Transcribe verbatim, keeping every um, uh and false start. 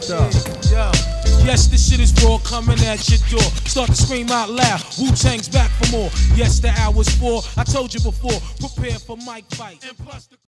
up. Yeah. Yes, this shit is raw, coming at your door. Start to scream out loud. Wu-Tang's back for more. Yes, the hour's four. I told you before. Prepare for mic fight. And plus the